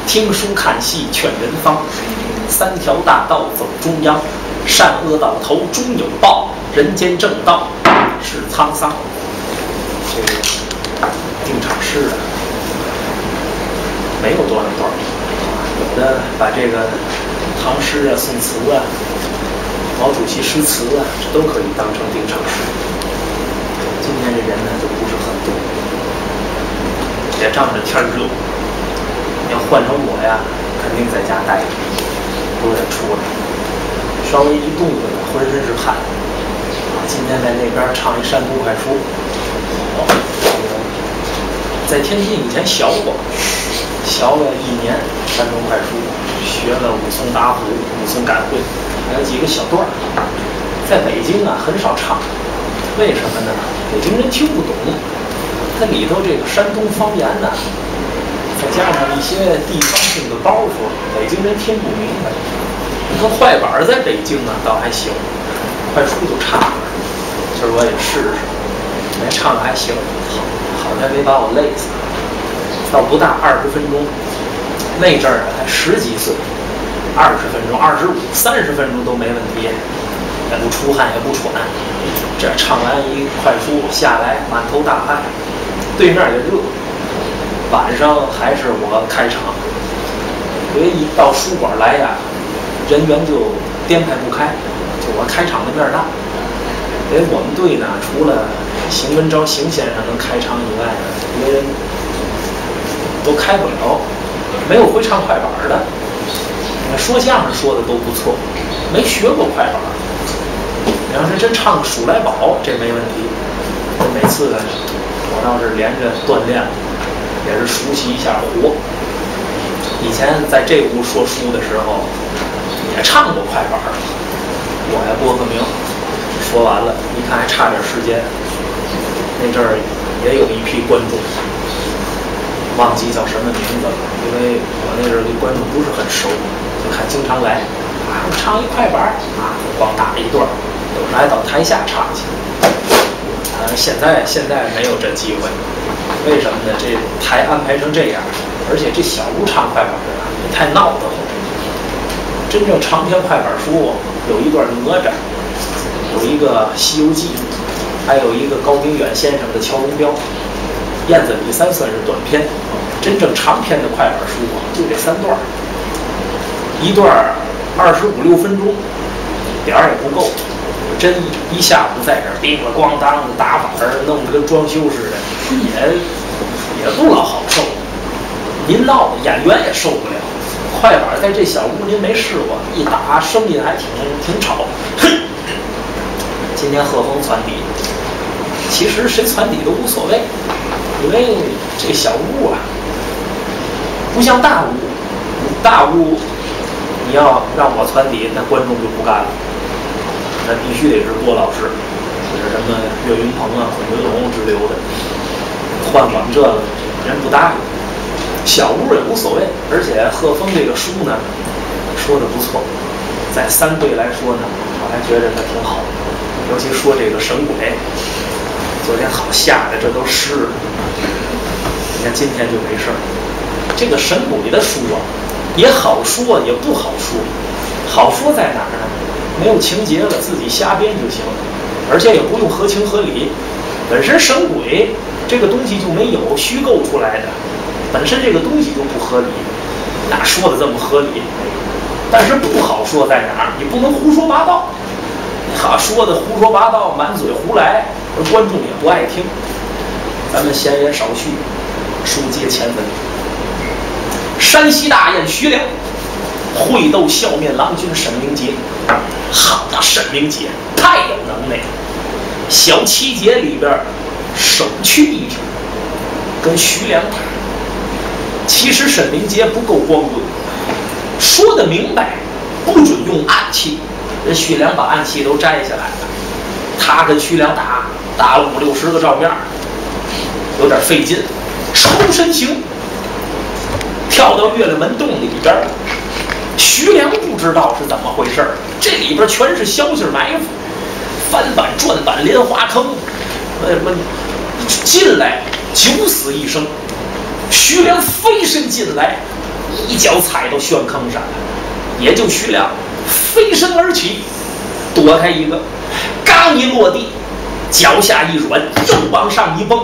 听书看戏劝人方，三条大道走中央，善恶到头终有报，人间正道是沧桑。这个定场诗啊，没有多少段，有的把这个唐诗啊、宋词啊、毛主席诗词啊，这都可以当成定场诗。今天这人呢，都不是很多，也仗着天热。要换成我呀，肯定在家待着，不愿出来。稍微一动动，浑身是汗。今天在那边唱一山东快书，在天津以前学过，学了1年山东快书，学了武松打虎、武松赶会，还有几个小段儿。在北京啊，很少唱，为什么呢？北京人听不懂，它里头这个山东方言呢。再加上一些地方性的包袱，北京人听不明白。你说快板在北京呢，倒还行，快书就差了。今儿我也试试，没唱还行，好在没把我累死。倒不大，20分钟。那阵儿才10几岁，20分钟、25、30分钟都没问题，也不出汗也不喘。这唱完一快书下来，满头大汗，对面也热。晚上还是我开场，因为一到书馆来呀，人员就颠排不开，就我开场的面大。因为我们队呢，除了邢文昭邢先生能开场以外呢，别人都开不了，没有会唱快板的。说相声说的都不错，没学过快板。你要是真唱《数来宝》，这没问题。每次我倒是连着锻炼了。也是熟悉一下活。以前在这屋说书的时候，也唱过快板，我也播个名。说完了，一看还差点时间。那阵儿也有一批观众，忘记叫什么名字了，因为我那阵儿对观众不是很熟，就看经常来啊，唱一快板啊，光打一段，有时还到台下唱去。现在没有这机会。为什么呢？这台安排成这样，而且这小屋唱快板的也太闹腾了。真正长篇快板书有一段哪吒，有一个《西游记》，还有一个高明远先生的《乔龙标》，燕子比赛算是短篇。真正长篇的快板书就这3段，一段25、6分钟，点儿也不够。真一下午在这儿叮了咣当的打板儿，弄得跟装修似的，也不老好受。您闹的演员也受不了。快板在这小屋您没试过，一打声音还挺吵。今天贺峰传笛，其实谁传笛都无所谓，因为这小屋啊，不像大屋。大屋你要让我传笛，那观众就不干了。那必须得是郭老师，就是什么岳云鹏啊、孔云龙之流的，换我们这个人不答应。小屋也无所谓，而且贺峰这个书呢，说的不错，在3队来说呢，我还觉得他挺好，尤其说这个神鬼，昨天好吓得这都湿了。你看今天就没事儿。这个神鬼的书啊，也好说也不好说。好说在哪儿呢？没有情节了，自己瞎编就行，而且也不用合情合理。本身神鬼这个东西就没有虚构出来的，本身这个东西就不合理，哪说的这么合理？但是不好说在哪儿？你不能胡说八道，他说的胡说八道，满嘴胡来，而观众也不爱听。咱们闲言少叙，书接前文。山西大雁徐良会斗笑面郎君沈明杰，好的，沈明杰太有能耐了。小7节里边首屈一指，跟徐良打。其实沈明杰不够光棍，说得明白，不准用暗器。人徐良把暗器都摘下来了，他跟徐良打了50、60个照面，有点费劲。抽身行，跳到月亮门洞里边。徐良不知道是怎么回事，这里边全是消息埋伏，翻板、转板、莲花坑，进来9死1生。徐良飞身进来， 一脚踩到悬坑上，也就徐良飞身而起，躲开一个，刚一落地，脚下一软，又往上一蹦，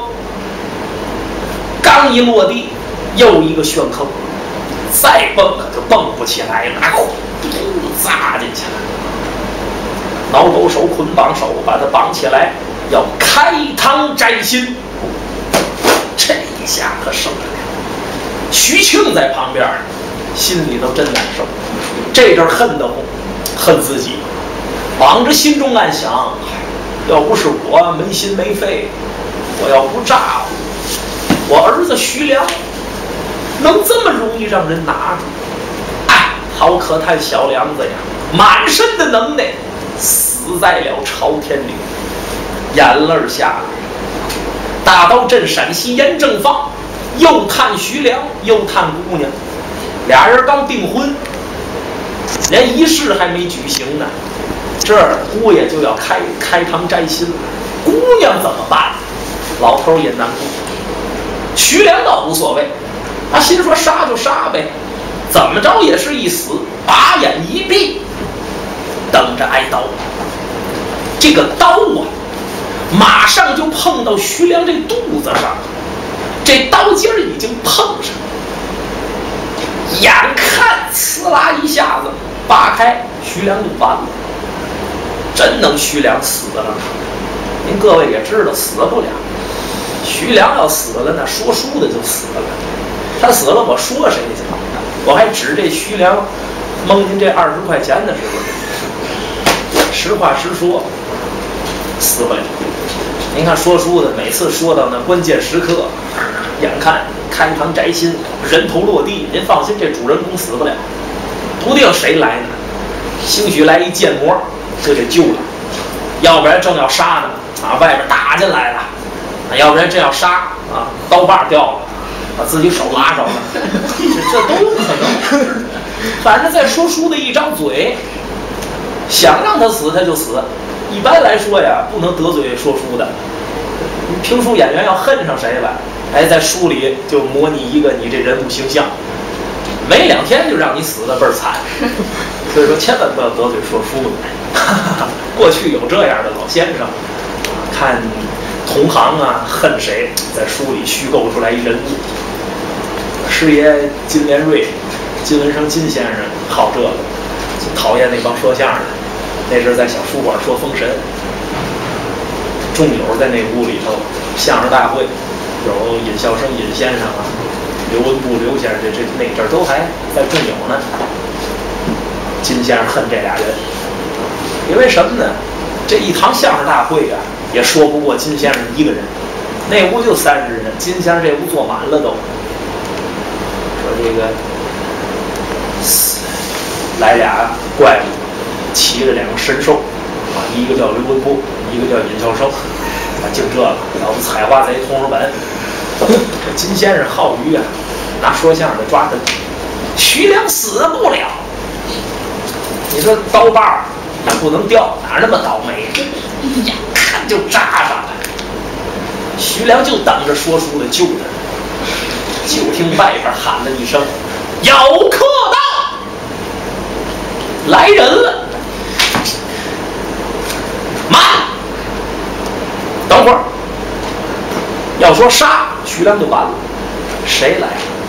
刚一落地，又一个悬坑，再蹦可就蹦不起来，拿裤扎进去了。挠狗手、捆绑手，把他绑起来，要开膛摘心。这一下可受不了。徐庆在旁边，心里头真难受。这阵恨得慌，恨自己，往着心中暗想：要不是我没心没肺，我要不炸我儿子徐良能这么容易让人拿住？哎，好可叹小梁子呀，满身的能耐死在了朝天岭。眼泪下来，大刀镇陕西严正放，又探徐良，又探姑娘，俩人刚订婚，连仪式还没举行呢，这儿姑爷就要开膛摘心了。姑娘怎么办？老头也难过。徐良倒无所谓，他心说杀就杀呗，怎么着也是一死，把眼一闭，等着挨刀。这个刀啊，马上就碰到徐良这肚子上，这刀尖已经碰上，眼看呲啦一下子扒开，徐良就完了。真能徐良死了？您各位也知道死不了。徐良要死了，那说书的就死了。他死了，我说谁去？我还指这徐良蒙您这20块钱的时候，实话实说，死不了。您看说书的每次说到那关键时刻，眼看开膛摘心，人头落地，您放心，这主人公死不了，不定谁来呢。兴许来一剑魔就给救了，要不然正要杀呢，外边打进来了，要不然正要杀刀把掉了，把自己手拉着了，这都有可能。反正在说书的一张嘴，想让他死他就死。一般来说呀，不能得罪说书的。评书演员要恨上谁了，在书里就模拟一个你这人物形象，没2天就让你死的倍儿惨。所以说，千万不要得罪说书的。过去有这样的老先生，看同行恨谁，在书里虚构出来一人物。师爷金莲瑞、金文生金先生好这个，就讨厌那帮说相声的。那阵在小书馆说封神，众友在那屋里头，相声大会有尹笑生尹先生刘文步刘先生，这那阵都还在众友呢。金先生恨这俩人，因为什么呢？这一堂相声大会也说不过金先生一个人，那屋就30人，金先生这屋坐满了都。说这个来俩怪物，骑着2个神兽一个叫刘文步，一个叫尹笑生，就这个，要不采花贼通日本。这金先生好鱼拿说相声的抓他，徐良死不了。你说刀把也不能掉，哪那么倒霉？眼看就扎上了。徐良就等着说书的救他，就听外边喊了一声：“有客到，来人了！”慢，等会儿。要说杀徐良就完了，谁来？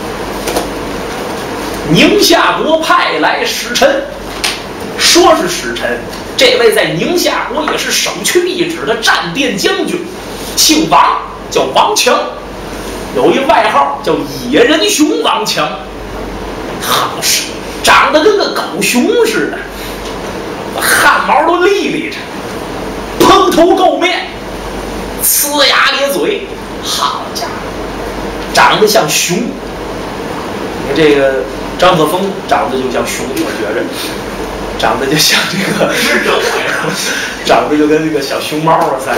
宁夏国派来使臣。说是使臣，这位在宁夏国也是首屈一指的战殿将军，姓王，叫王强，有一外号叫野人熊王强。好是长得跟个狗熊似的，汗毛都立立着，蓬头垢面，呲牙咧嘴，好家伙，长得像熊。你这个张鹤峰长得就像熊，我觉着。长得就像这个，长得就跟这个小熊猫似的。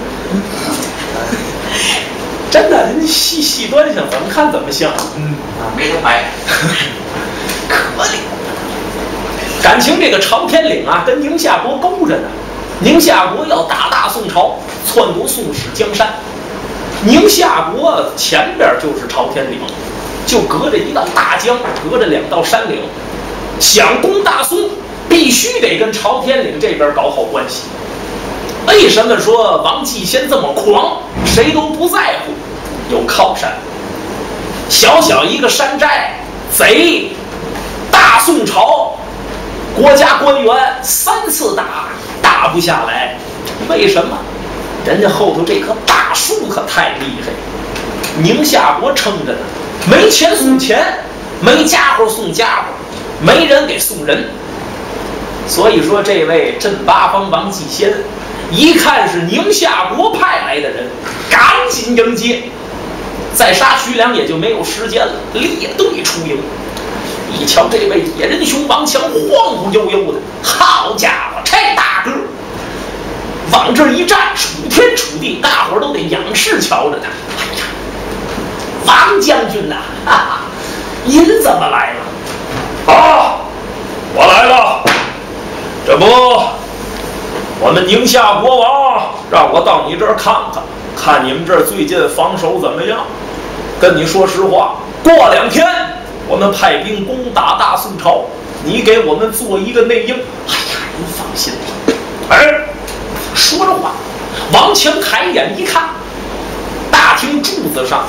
真的，您细端详，怎么看怎么像。 没得白。 可怜。感情这个朝天岭跟宁夏国勾着呢。宁夏国要大宋朝，篡夺宋史江山。宁夏国前边就是朝天岭， 就隔着一道大江，隔着2道山岭，想攻大宋，必须得跟朝天岭这边搞好关系。为什么说王继先这么狂？谁都不在乎，有靠山。小小一个山寨，贼，大宋朝国家官员3次打不下来，为什么？人家后头这棵大树可太厉害，宁夏国撑着呢，没钱送钱，没家伙送家伙，没人给送人。所以说，这位镇八方王继先一看是宁夏国派来的人，赶紧迎接。再杀徐良也就没有时间了，列队出营。一瞧这位野人兄王强晃晃悠悠的，好家伙，这大个往这一站，楚天楚地，大伙都得仰视瞧着他。哎呀，王将军呐、哈哈，您怎么来了？ 啊，我来了。这不，我们宁夏国王让我到你这儿看看，看你们这儿最近防守怎么样。跟你说实话，过2天我们派兵攻打大宋朝，你给我们做一个内应。 哎呀，您放心吧。 哎， 说着话，王强抬眼一看，大厅柱子上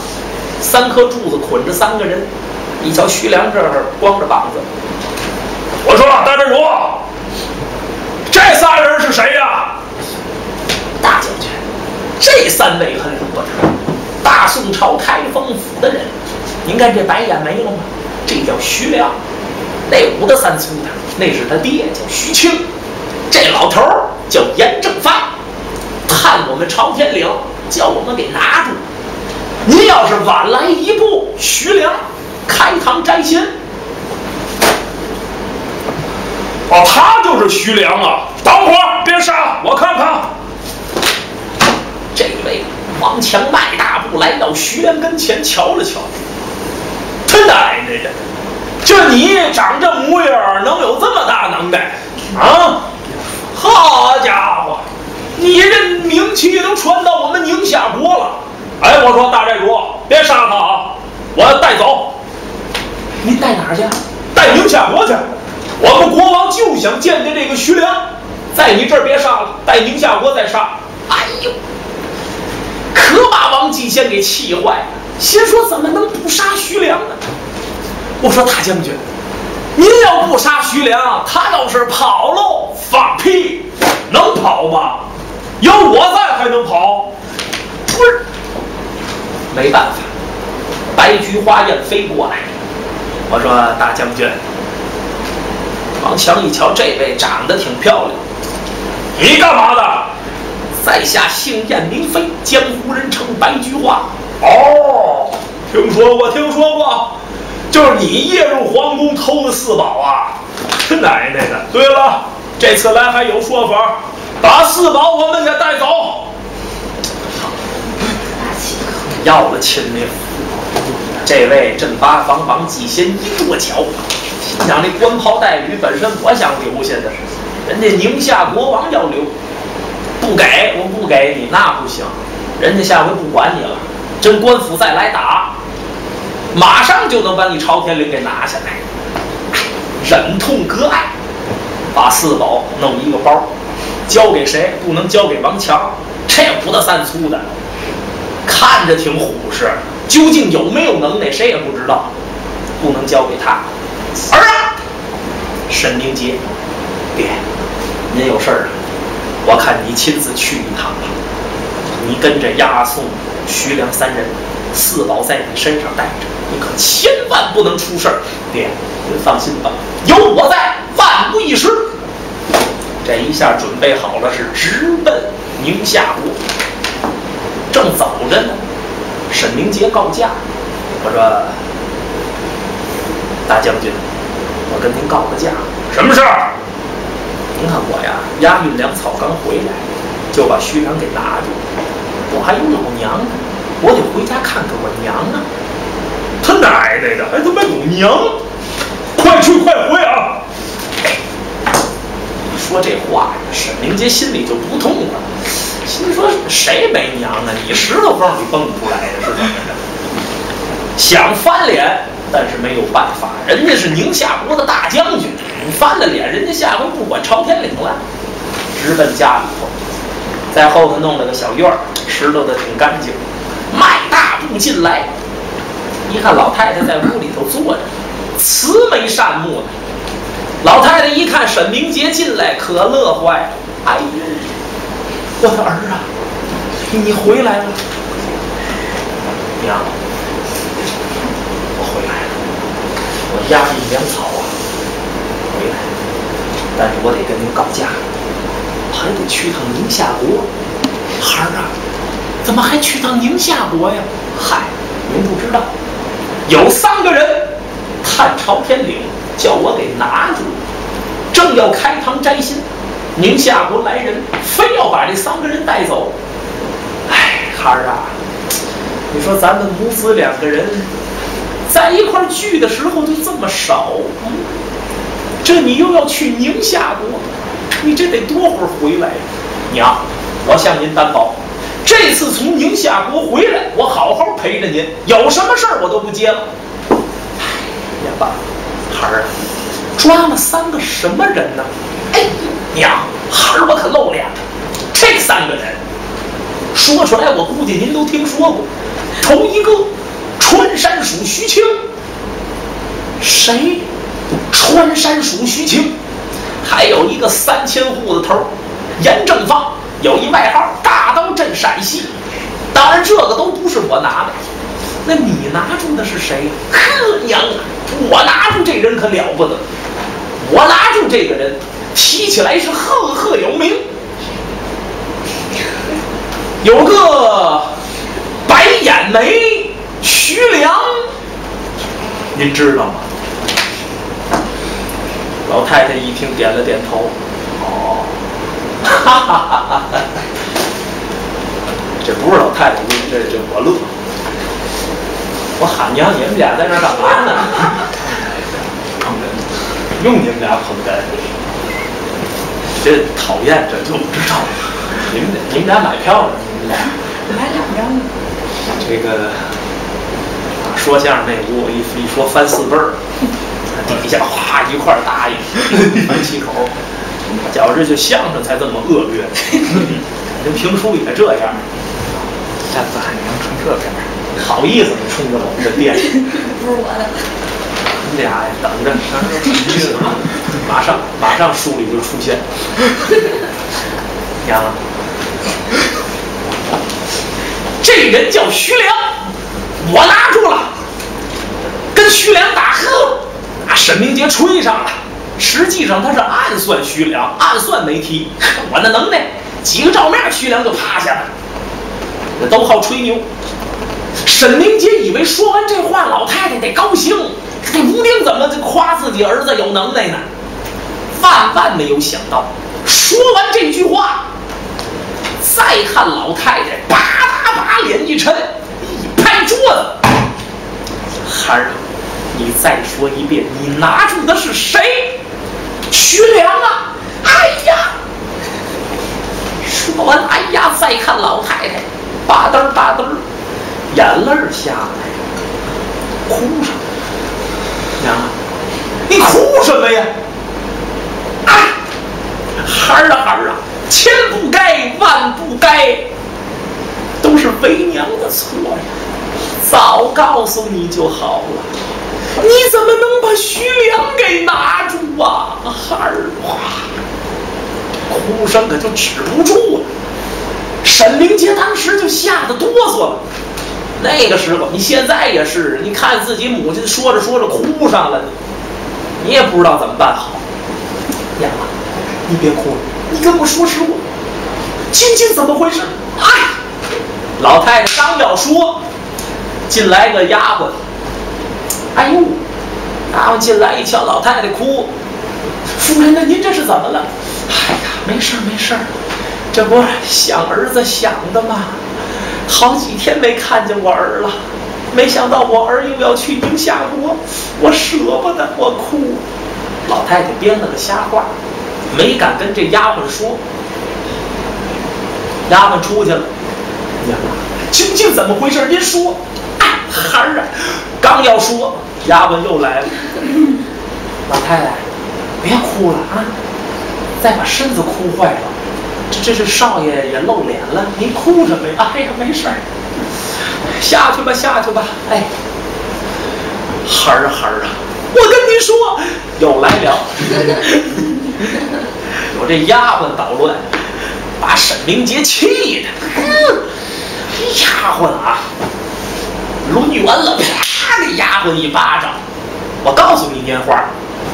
3颗柱子捆着3个人。一瞧徐良这儿光着膀子， 我说大寨主，这3人是谁呀？ 大将军，这3位很了不得，大宋朝开封府的人。您看这白眼没了吗？这叫徐良。那5大3粗的，那是他爹，叫徐庆。这老头叫严正发，探我们朝天岭，叫我们给拿住。您要是晚来一步，徐良开膛摘心。 哦，他就是徐良啊！等会儿别杀，我看看。 这位王强迈大步来到徐良跟前，瞧了瞧，他奶奶的，就你长这模样，能有这么大能耐啊？好家伙，你这名气都传到我们宁夏国了。 哎，我说大寨主，别杀他啊！我要带走。 您带哪儿去？ 带宁夏国去。我们国王就想见见这个徐良，在你这儿别杀了，带宁夏国再杀。 哎呦，可把王继先给气坏了，心说怎么能不杀徐良呢？我说大将军，您要不杀徐良，他要是跑喽， 放屁，能跑吗？有我在还能跑？ 不是，没办法，白菊花燕飞过来。我说大将军，王强一瞧这位长得挺漂亮， 你干嘛的？ 在下姓燕名飞，江湖人称白菊花。 哦，听说过，就是你夜入皇宫偷的4宝啊！他奶奶的！对了，这次来还有说法，把4宝我们给带走。 要了亲命！这位镇八方王继先一跺脚，心想这官袍带履本身我想留下的，人家宁夏国王要留，不给我不给你那不行，人家下回不管你了，真官府再来打，马上就能把你朝天岭给拿下来。忍痛割爱，把4宝弄一个包，交给谁？不能交给王强，这5大3粗的，看着挺虎实，究竟有没有能耐谁也不知道，不能交给他。儿啊，沈明杰，爹，您有事儿啊？我看你亲自去一趟吧。你跟着押送徐良3人，4宝在你身上带着，你可千万不能出事儿。爹，您放心吧，有我在，万无一失。这一下准备好了，是直奔宁夏国。正走着呢，沈明杰告假，我说大将军，我跟您告个假。 什么事儿？ 您看我呀，押运粮草刚回来，就把徐良给拿住，我还有老娘呢，我得回家看看我娘啊。 他奶奶的，还他妈有娘！快去快回啊！ 一说这话呀，沈明杰心里就不痛了，心说谁没娘啊？你石头缝里蹦出来的是怎么着？ 想翻脸，但是没有办法，人家是宁夏国的大将军，你翻了脸，人家下回不管朝天领了，直奔家里头，在后头弄了个小院儿，拾掇的挺干净，迈大步进来，一看老太太在屋里头坐着，慈眉善目的。老太太一看沈明杰进来，可乐坏了，哎呀，我的儿啊，你回来了。娘，我回来了，我压着一粮草啊，回来了。但是我得跟您告假，我还得去趟宁夏国。孩儿啊，怎么还去趟宁夏国呀？嗨，您不知道，有3个人探朝天岭，叫我给拿住了，正要开堂摘信，宁夏国来人，非要把这3个人带走。哎，孩儿啊，你说咱们母子2个人在一块聚的时候就这么少，这你又要去宁夏国，你这得多会儿回来呀？娘，我向您担保，这次从宁夏国回来，我好好陪着您，有什么事儿我都不接了。哎呀，爸，孩儿啊，抓了3个什么人呢？哎，娘，孩儿我可露脸了，这3个人说出来，我估计您都听说过。头一个，川山属徐青。谁？川山属徐青。还有一个3000户的头，严正方，有一外号大刀镇陕西。当然，这个都不是我拿的。那你拿住的是谁？呵，娘啊，我拿住这人可了不得。我拿住这个人，提起来是赫赫有名。有个白眼眉徐良，您知道吗？老太太一听，点了点头。哦，哈哈哈哈哈！这不是老太太，这我乐。我喊娘，你们俩在那干嘛呢？捧哏，用你们俩捧哏，这讨厌，这就不知道。你们俩买票了？你们俩买2张呢。 这个说相声那屋，一说翻4辈儿，底下哗一块答应，翻7口。觉着就相声才这么恶劣，人评书也这样。 下次喊娘冲这边， 好意思你冲着我们这店？ 不是我的。 你俩呀，等着，马上书里就出现。娘，这人叫徐良，我拿住了，跟徐良打呵，把沈明杰吹上了。实际上他是暗算徐良，暗算没提。我那能耐，几个照面徐良就趴下了。那都好吹牛。沈明杰以为说完这话，老太太得高兴，这吴丁怎么就夸自己儿子有能耐呢？万万没有想到，说完这句话，再看老太太吧嗒把脸一沉，一拍桌子：“孩儿，你再说一遍，你拿住的是谁？”徐良啊！哎呀！说完，哎呀，再看老太太，吧嗒吧嗒，眼泪下来，哭上。娘啊，你哭什么呀？啊，孩儿啊孩儿啊，千不该万不该，都是为娘的错呀！早告诉你就好了。你怎么能把徐良给拿住啊，孩儿？哇，哭声可就止不住了。沈明杰当时就吓得哆嗦了。那个时候，你现在也是，你看自己母亲说着说着哭上了，你也不知道怎么办好。娘啊，你别哭了，你跟我说实话，究竟怎么回事？哎，老太太刚要说，进来个丫鬟。哎呦，丫鬟进来一瞧，老太太哭，夫人，那您这是怎么了？哎呀，没事没事，这不想儿子想的吗？好几天没看见我儿了，没想到我儿又要去宁夏国，我舍不得，我哭。老太太编了个瞎话，没敢跟这丫鬟说。丫鬟出去了，娘啊，究竟怎么回事？您说。哎， 孩儿啊！刚要说，衙门又来了。 老太太，别哭了啊！再把身子哭坏了，这是少爷也露脸了，您哭什么呀？哎呀，没事儿，下去吧，下去吧。哎， 孩儿啊！我跟你说，又来了。我这丫鬟捣乱，把沈明杰气的。丫鬟啊，抡圆了，啪给丫鬟一巴掌。我告诉你，拈花，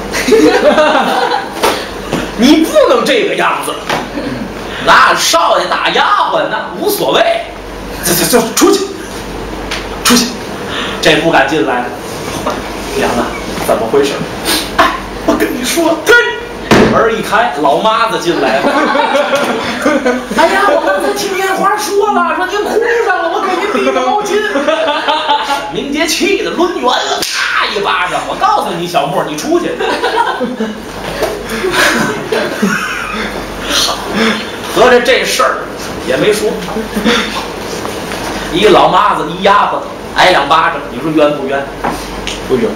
你不能这个样子。那少爷打丫鬟那无所谓，就出去，出去。这不敢进来。娘啊，怎么回事？哎，我跟你说，门一开，老妈子进来了。哎呀，我刚才听烟花说了，说您哭上了，我给您递个毛巾。明杰气的抡圆了，啪一巴掌。我告诉你，小莫，你出去。好，合着这事儿也没说。一个老妈子，一丫鬟，挨两巴掌，你说冤不冤？ 不冤。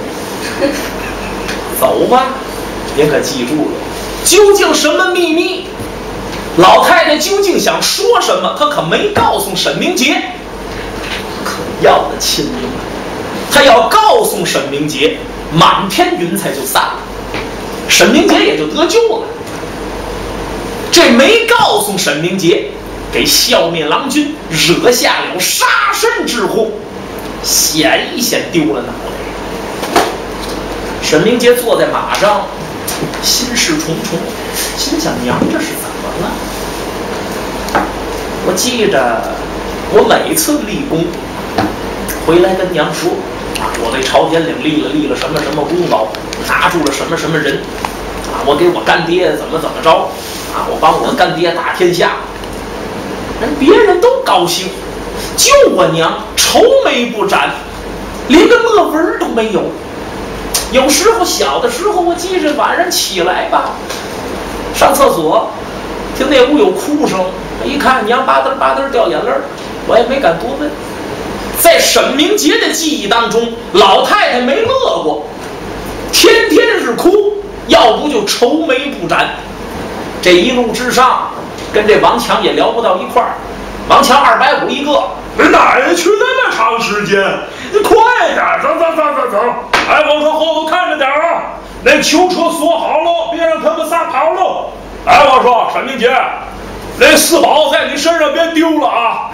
走吧，您可记住了，究竟什么秘密？老太太究竟想说什么？她可没告诉沈明杰。可要的亲命啊！她要告诉沈明杰，满天云彩就散了，沈明杰也就得救了。这没告诉沈明杰，给消灭郎君惹下了杀身之祸，险丢了脑袋。沈明杰坐在马上，心事重重，心想：娘这是怎么了？我记着，我每次立功回来跟娘说，我对朝天岭立了什么功劳，拿住了什么人，我给我干爹怎么着，我帮我干爹打天下，别人都高兴，就我娘愁眉不展，连个乐文都没有。有时候小的时候，我记着晚上起来吧，上厕所，听那屋有哭声，一看娘吧嗒掉眼泪，我也没敢多问。在沈明杰的记忆当中，老太太没乐过，天天是哭，要不就愁眉不展。这一路之上，跟这王强也聊不到一块儿。王强250一个，你哪儿去那么长时间？你快点，走！哎，我说后头看着点啊，那囚车锁好了，别让他们撒跑了。哎，我说沈明杰，那四宝在你身上别丢了啊！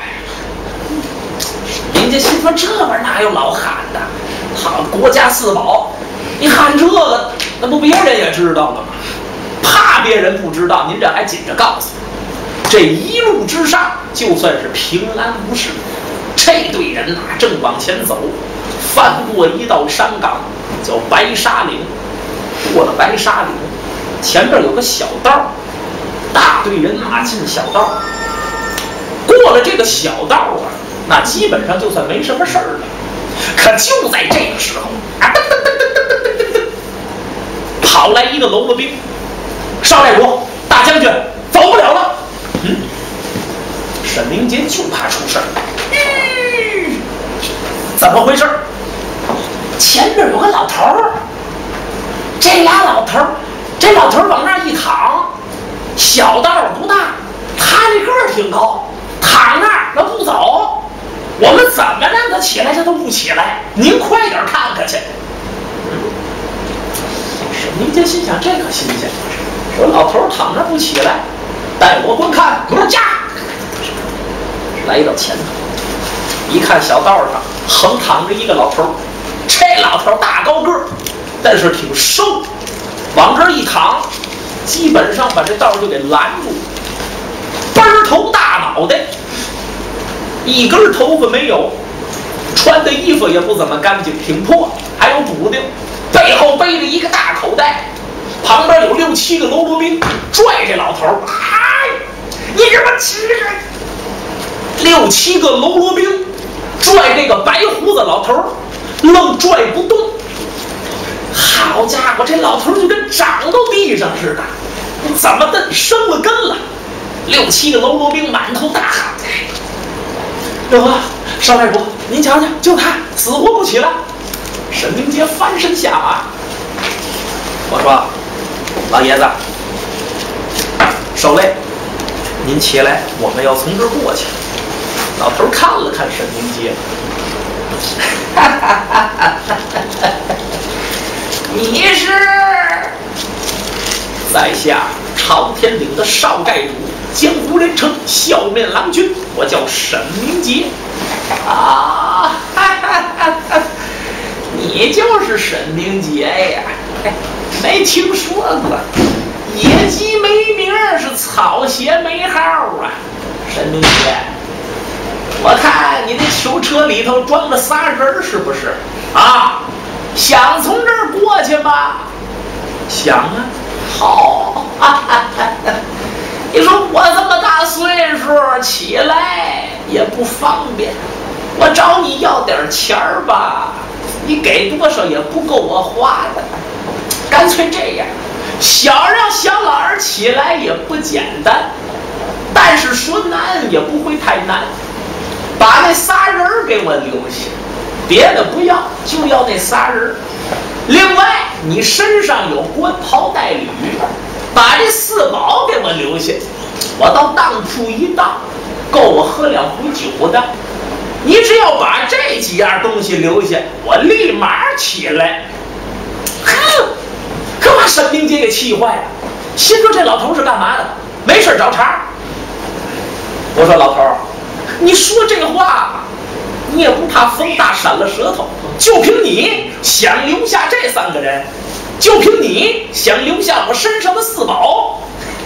人家心说这玩意儿哪有老喊的？好，国家四宝，你喊这个，那不别人也知道了吗？怕别人不知道，您这还紧着告诉。这一路之上，就算是平安无事。这队人呐，正往前走，翻过一道山岗，叫白沙岭。过了白沙岭，前边有个小道，大队人马进小道。过了这个小道啊，那基本上就算没什么事儿了。可就在这个时候，跑来一个喽啰兵，少寨主、大将军，走不了了。沈明杰就怕出事儿。怎么回事？前边有个老头儿，这老头儿往那儿一躺，小道不大，他这个儿挺高，躺那儿那不走，我们怎么让他起来他都不起来，您快点看看去。沈明杰心想这可新鲜，说老头儿躺那儿不起来，带我观看，不是驾。来到前头，一看小道上横躺着一个老头，这老头大高个，但是挺瘦，往这一躺，基本上把这道就给拦住，背头大脑袋，一根头发没有，穿的衣服也不怎么干净，挺破，还有补丁，背后背着一个大口袋，旁边有6、7个喽啰兵拽这老头，哎，你他妈起来！6、7个喽啰兵拽这个白胡子老头，愣拽不动。好家伙，这老头就跟长到地上似的，怎么的生了根了？6、7个喽啰兵满头大汗， 哟呵，邵大夫，您瞧瞧，就他死活不起来。沈明杰翻身下马，我说：“老爷子，受累，您起来，我们要从这儿过去。”老头看了看沈明杰，你是在下朝天岭的少寨主，江湖人称笑面郎君，我叫沈明杰啊！你就是沈明杰呀？没听说过，野鸡没名是草鞋没号啊！沈明杰，我看你那囚车里头装了仨人是不是？啊，想从这儿过去吗？想啊。好，你说我这么大岁数起来也不方便，我找你要点钱儿吧，你给多少也不够我花的，干脆这样，想让小老儿起来也不简单，但是说难也不会太难，把那仨人给我留下，别的不要，就要那仨人。另外，你身上有官袍带履，把这4宝给我留下，我到当铺一当，够我喝2壶酒的。你只要把这几样东西留下，我立马起来。哼，可把沈明杰给气坏了，心说这老头是干嘛的？没事找茬。我说老头，你说这话，你也不怕风大闪了舌头？就凭你想留下这3个人，就凭你想留下我身上的4宝，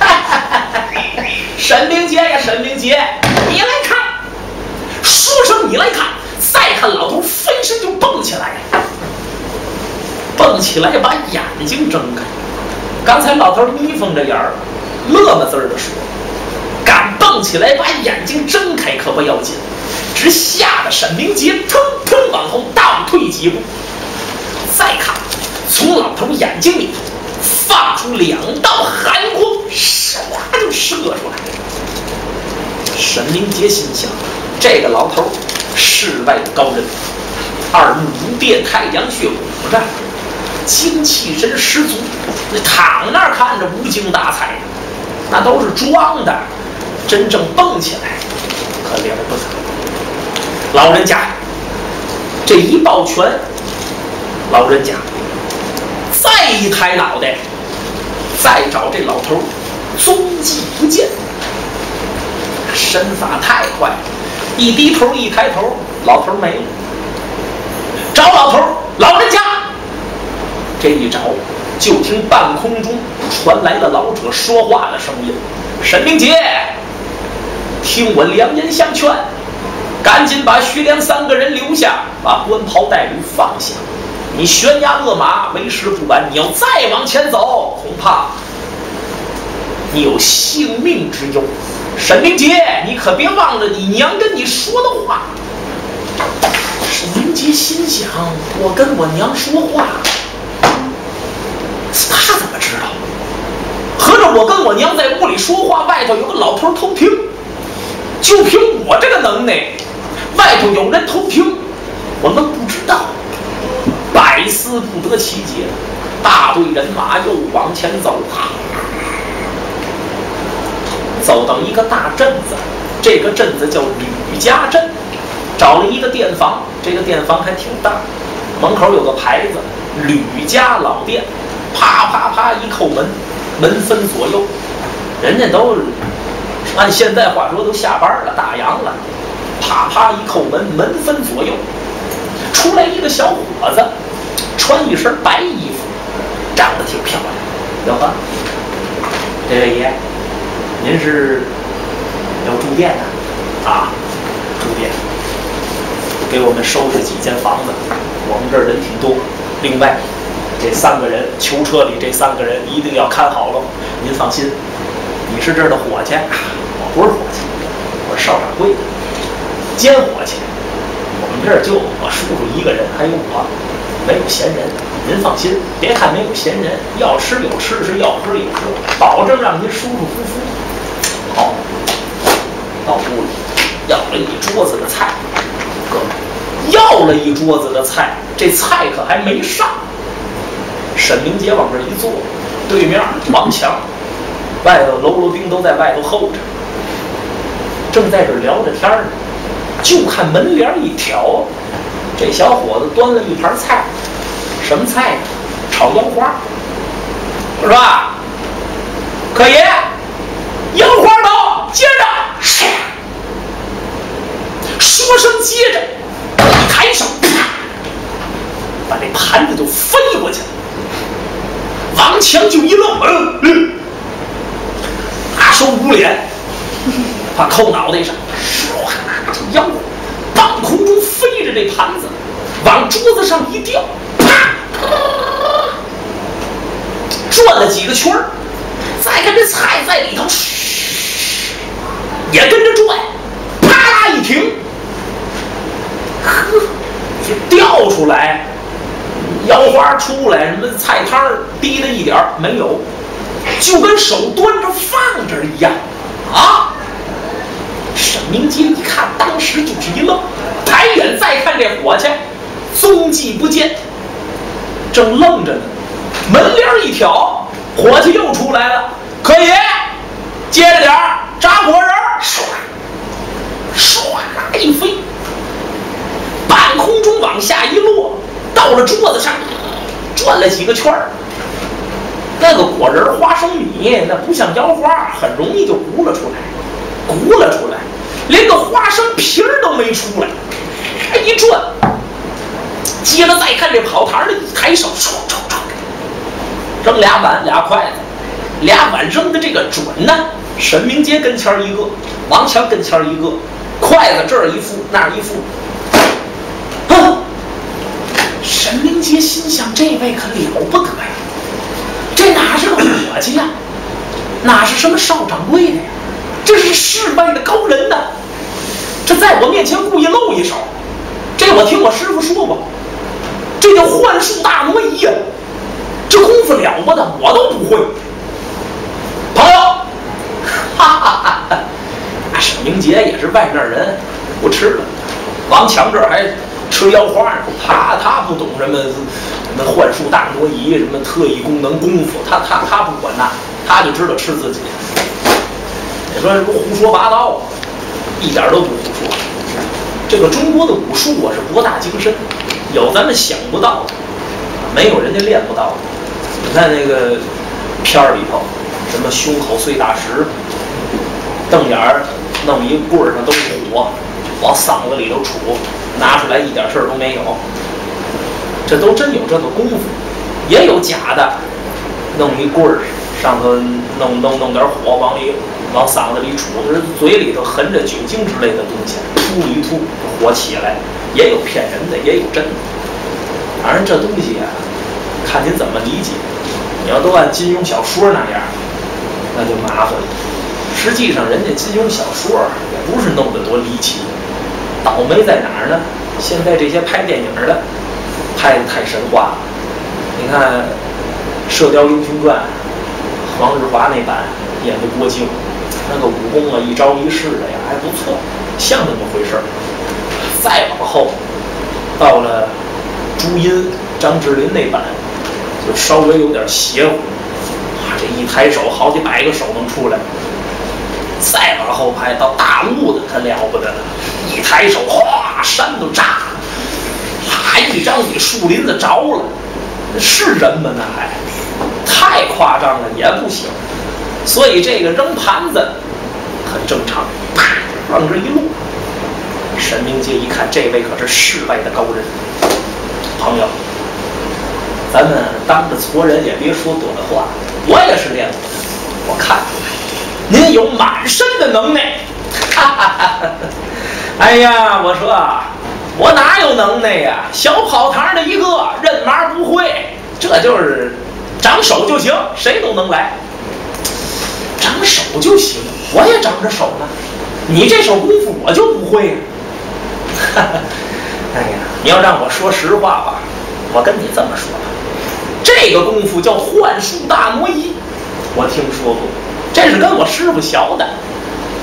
沈明杰呀，沈明杰，你来看！说声你来看，再看老头飞身就蹦起来，蹦起来把眼睛睁开。刚才老头眯缝着眼儿，乐么滋儿的说：“敢蹦起来把眼睛睁开可不要紧。”只吓得沈明杰腾腾往后倒退几步，再看，从老头眼睛里头放出2道寒光，唰就射出来。沈明杰心想，这个老头世外高人，2目无变太阳穴五战，精气神十足。那躺那儿看着无精打采，那都是装的，真正蹦起来可了不得。老人家这一抱拳，老人家再一抬脑袋，再找这老头踪迹不见，身法太快，一低头一抬头，老头没了。找老头，老人家这一找，就听半空中传来了老者说话的声音：“沈明杰，听我良言相劝，赶紧把徐良3个人留下，把官袍带履放下。你悬崖勒马，为时不晚。你要再往前走，恐怕你有性命之忧。沈明杰，你可别忘了你娘跟你说的话。”沈明杰心想：我跟我娘说话，他怎么知道？合着我跟我娘在屋里说话，外头有个老头偷听。就凭我这个能耐，外头有人偷听，我们不知道，百思不得其解。大队人马又往前走，走到一个大镇子，这个镇子叫吕家镇，找了一个店房，这个店房还挺大，门口有个牌子“吕家老店”，啪啪啪一叩门，门分左右，人家都按现在话说都下班了，打烊了，啪啪一叩门，门分左右，出来一个小伙子，穿一身白衣服，长得挺漂亮。哟呵，这位爷，您是有住店的啊？住店，给我们收拾几间房子，我们这儿人挺多。另外，这3个人，囚车里这3个人一定要看好了。您放心，你是这儿的伙计，我不是伙计，我是邵掌柜的，兼伙计。我们这儿就我叔叔一个人，还有我，没有闲人。您放心，别看没有闲人，要吃有吃，是要喝有喝，保证让您舒舒服服。好，到屋里要了一桌子的菜，哥们，要了一桌子的菜，这菜可还没上。沈明杰往这一坐，对面王强，外头喽啰兵都在外头候着，正在这聊着天呢。就看门帘一挑，这小伙子端了一盘菜，什么菜呢？炒腰花。我说啊，可爷，腰花刀，接着，说声接着，一抬手，把这盘子就飞过去了。王强就一愣，拿手捂脸，把扣脑袋上，唰，这腰半空中飞着这盘子，往桌子上一掉，啪，转了几个圈儿，再看这菜在里头，也跟着转，啪啦一停，呵，就掉出来。腰花出来，什么菜汤滴了一点没有，就跟手端着放这一样啊！沈明杰一看，当时就是一愣，抬眼再看这伙计，踪迹不见，正愣着呢。门帘一挑，伙计又出来了，可爷，接着点儿，扎果仁，唰唰一飞，半空中往下一落。到了桌子上，转了几个圈儿。那个果仁花生米，那不像腰花，很容易就鼓了出来，连个花生皮儿都没出来。一转，接着再看这跑堂的，一抬手，扔俩碗俩筷子，俩碗扔的这个准呢。沈明杰跟前一个，王强跟前一个，筷子这儿一副那儿一副。沈明杰心想：这位可了不得呀！这哪是个伙计呀？哪是什么少掌柜的呀？这是世外的高人呐！这在我面前故意露一手，这我听我师傅说过，这叫幻术大挪移呀！这功夫了不得，我都不会。朋友，哈哈哈！沈明杰也是外面人，不吃了。王强这儿还吃腰花呢，他不懂什么幻术大挪移，什么特异功能功夫，他不管那，他就知道吃自己。你说这不胡说八道啊？一点都不胡说。这个中国的武术啊是博大精深，有咱们想不到的，没有人家练不到的。你看那个片儿里头，什么胸口碎大石，瞪眼儿弄一棍儿上都是火，往嗓子里头杵，拿出来一点事儿都没有。这都真有这个功夫，也有假的，弄一棍儿上头弄点火往嗓子里杵，嘴里头含着酒精之类的东西，吐一吐火起来，也有骗人的，也有真的。反正这东西啊，看您怎么理解。你要都按金庸小说那样，那就麻烦了。实际上，人家金庸小说也不是弄得多离奇，倒霉在哪儿呢？现在这些拍电影的拍得太神话了。你看《射雕英雄传》，黄日华那版演的郭靖，那个武功啊，一招一式的呀，还不错，像那么回事儿。再往后，到了朱茵、张智霖那版，就稍微有点邪乎啊，这一抬手，好几百个手能出来。再往后拍到大陆的，可了不得了，一抬手，哗，山都炸了，啪，一张嘴，树林子着了，是人吗？那还太夸张了，也不行。所以这个扔盘子很正常，啪，往这一落。沈明杰一看，这位可是世外的高人，朋友，咱们当着矬人也别说多的话，我也是练过的，我看您有满身的能耐，哈哈哈哈！哎呀，我说我哪有能耐呀？小跑堂的一个，认麻不会，这就是长手就行，谁都能来。长手就行，我也长着手呢。你这手功夫我就不会呀。哈哈，哎呀，你要让我说实话吧，我跟你这么说吧，这个功夫叫幻术大挪移，我听说过。这是跟我师傅学的，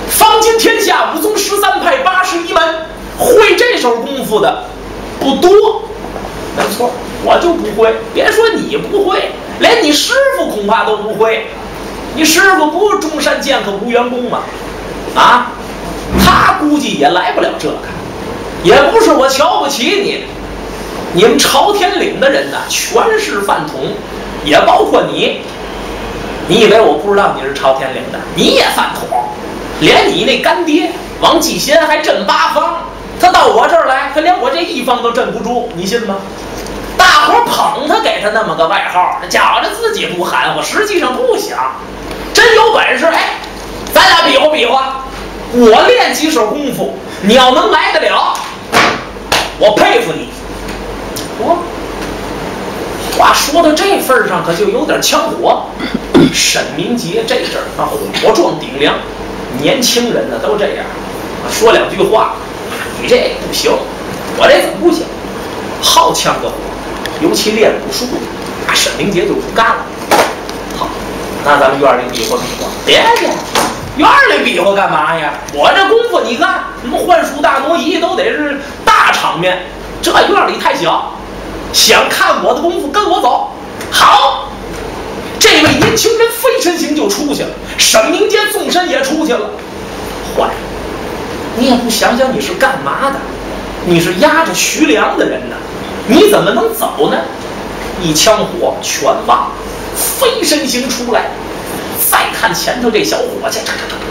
方今天下武宗13派81门，会这手功夫的不多。没错，我就不会。别说你不会，连你师傅恐怕都不会。你师傅不是中山剑客吴元公吗？啊，他估计也来不了这个。也不是我瞧不起你，你们朝天岭的人呢，全是饭桶，也包括你。你以为我不知道你是朝天岭的？你也饭桶，连你那干爹王继先还镇八方，他到我这儿来，他连我这一方都镇不住，你信吗？大伙捧他，给他那么个外号，觉着自己不含糊，实际上不想。真有本事，哎，咱俩比划比划，我练几手功夫，你要能来得了，我佩服你。话说到这份上，可就有点呛火。沈明杰这阵儿火壮顶梁，年轻人呢都这样，说两句话，你这不行，我这怎么不行？好呛个火，尤其练武术，沈明杰就不干了。好，那咱们院里比划比划。别，院里比划干嘛呀？我这功夫你看，什么幻术大挪移都得是大场面，这院里太小。想看我的功夫，跟我走。好，这位年轻人飞身行就出去了，沈明杰纵身也出去了。坏了，你也不想想你是干嘛的？你是压着徐良的人呢，你怎么能走呢？一枪火全忘了，飞身行出来。再看前头这小伙计，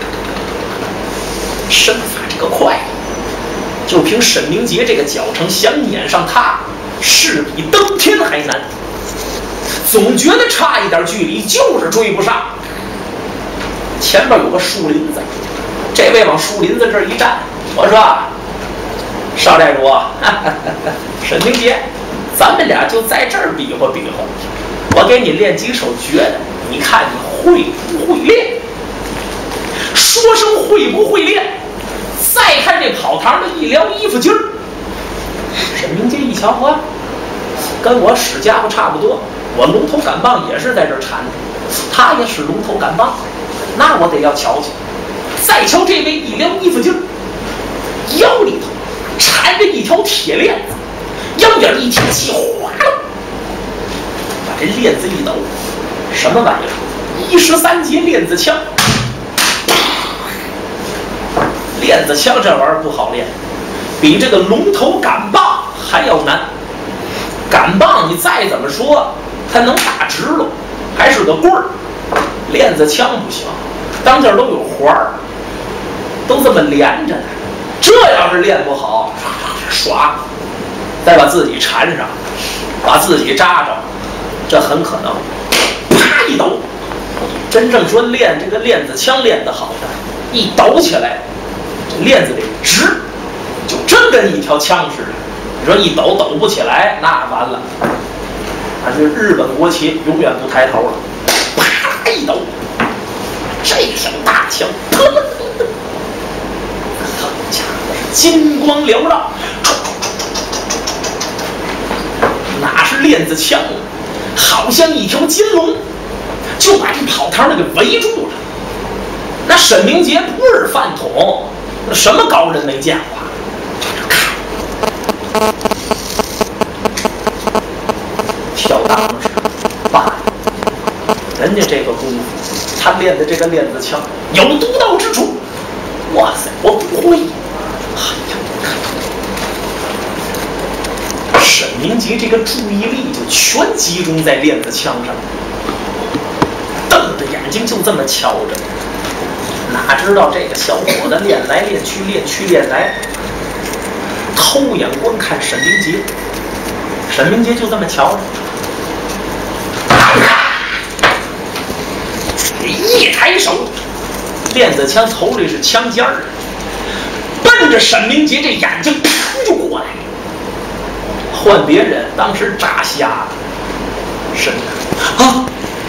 身法这个快，就凭沈明杰这个脚程，想撵上他，是比登天还难。总觉得差一点距离，就是追不上。前边有个树林子，这位往树林子这儿一站，我说：“少寨主，沈明杰，咱们俩就在这儿比划比划，我给你练几手绝的，你看你会不会练？”说声会不会练，再看这跑堂的一撩衣服襟儿，沈明杰一瞧啊，跟我使家伙差不多，我龙头杆棒也是在这儿缠的，他也使龙头杆棒，那我得要瞧瞧。再瞧这位一撩衣服襟儿，腰里头缠着一条铁链子，腰眼一提气，哗啦，把这链子一抖，什么玩意儿？13节链子枪。链子枪这玩意儿不好练，比这个龙头杆棒还要难。杆棒你再怎么说，它能打直喽，还是个棍儿。链子枪不行，当间都有环儿，都这么连着呢。这要是练不好，耍，再把自己缠上，把自己扎着，这很可能啪一抖。真正说练这个链子枪练得好的，一抖起来，这链子得直，就真跟一条枪似的。你说一抖抖不起来，那完了，那是日本国旗永远不抬头了。啪一抖，这条大枪，好家伙，金光缭绕，哪是链子枪，好像一条金龙，就把这跑堂的给围住了。那沈明杰不是饭桶，什么高人没见过？跳大拇指，爸，人家这个功夫，他练的这个链子枪有独到之处。哇塞，我不会。哎呀，沈明杰这个注意力就全集中在链子枪上，瞪着眼睛就这么瞧着。哪知道这个小伙子练来练去，练去练来，偷眼观看沈明杰。沈明杰就这么瞧着，一抬手，链子枪头里是枪尖儿，奔着沈明杰这眼睛噗就过来。换别人当时炸瞎了，沈啊，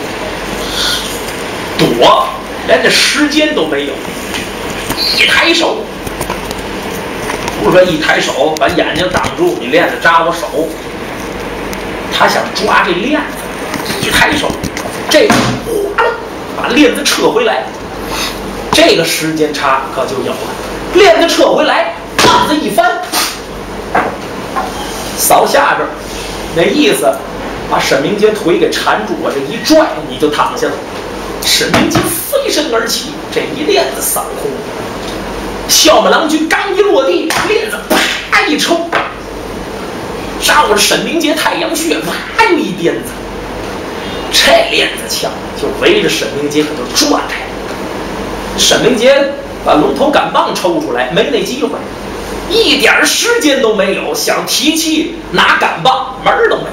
躲，连这时间都没有。一抬手，不是说一抬手把眼睛挡住，你链子扎我手。他想抓这链子，一抬手，这哗啦把链子撤回来， 这个时间差可就有了。链子撤回来，棒子一翻，扫下边，那意思把沈明杰腿给缠住，我这一拽你就躺下了。沈明杰飞身而起，这一链子扫空。小马郎君刚一落地，链子啪一抽，照着沈明杰太阳穴，啪就一鞭子。这链子枪就围着沈明杰可就转开。沈明杰把龙头杆棒抽出来，没那机会，一点时间都没有，想提气拿杆棒门儿都没有。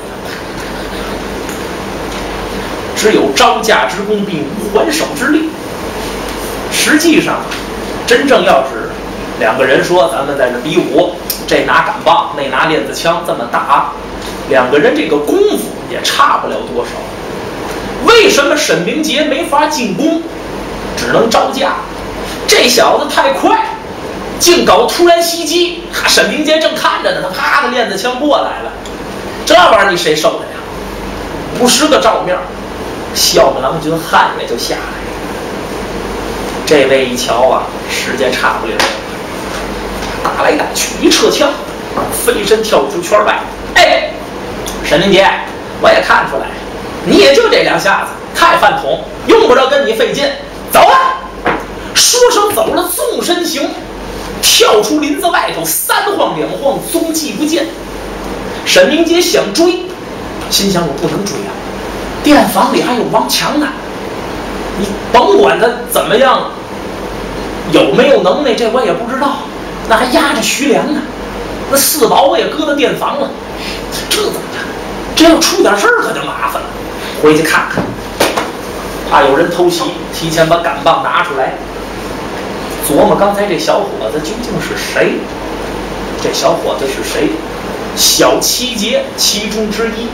只有招架之功，并无还手之力。实际上，真正要是两个人说咱们在这比武，这拿杆棒，那拿链子枪，这么打，两个人这个功夫也差不了多少。为什么沈明杰没法进攻，只能招架？这小子太快，竟搞突然袭击。沈明杰正看着呢，他啪的链子枪过来了，这玩意儿你谁受得了？50个照面。小马郎君汗也就下来了。这位一瞧啊，时间差不了，打来打去，一撤枪，飞身跳出圈外。哎，沈明杰，我也看出来，你也就这2下子，太饭桶，用不着跟你费劲。走了，说声走了，纵身行，跳出林子外头，3晃2晃，踪迹不见。沈明杰想追，心想我不能追啊。店房里还有王强呢，你甭管他怎么样，有没有能耐，这我也不知道。那还压着徐良呢，那4宝我也搁到店房了，这怎么办？这要出点事儿可就麻烦了。回去看看，怕有人偷袭，提前把杆棒拿出来。琢磨刚才这小伙子究竟是谁？这小伙子是谁？小7杰其中之一。